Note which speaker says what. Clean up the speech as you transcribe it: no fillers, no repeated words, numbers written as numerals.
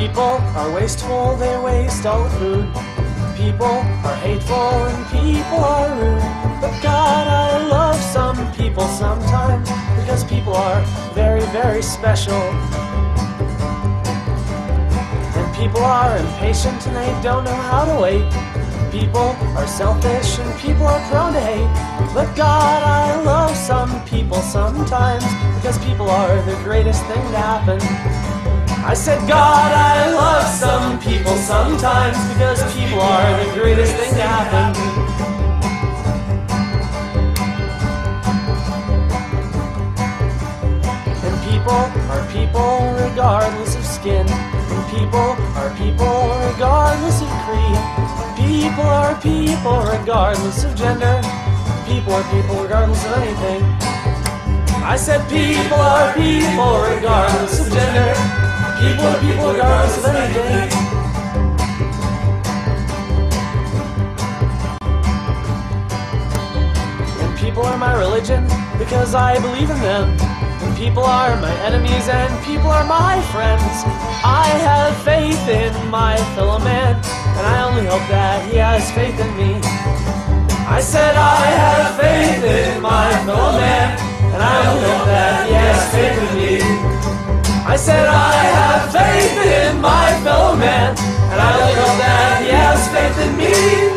Speaker 1: People are wasteful, they waste all the food. People are hateful and people are rude. But God, I love some people sometimes, because people are very, very special. And people are impatient and they don't know how to wait. People are selfish and people are prone to hate. But God, I love some people sometimes, because people are the greatest thing to happen. I said, God, I love some people sometimes, because people are the greatest thing to happen. And people are people regardless of skin. And people are people regardless of creed. People are people regardless of gender. People are people regardless of anything. I said, people are people regardless of gender. People are people regardless of anything. And people are my religion, because I believe in them. And people are my enemies and people are my friends. I have faith in my fellow man, and I only hope that he has faith in me. I said I have faith in my fellow man, and I only hope that he has faith in me. I said I have faith in my fellow man, and I only hope that he has faith in me.